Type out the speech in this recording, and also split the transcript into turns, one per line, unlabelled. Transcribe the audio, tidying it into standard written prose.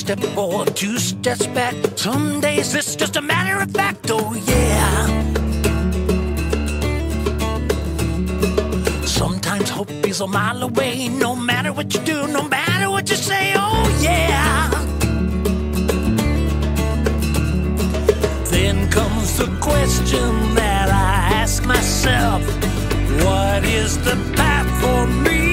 step forward, two steps back. Some days it's just a matter of fact, oh yeah. Sometimes hope is a mile away, no matter what you do, no matter what you say, oh yeah. Then comes the question that I ask myself, what is the path for me?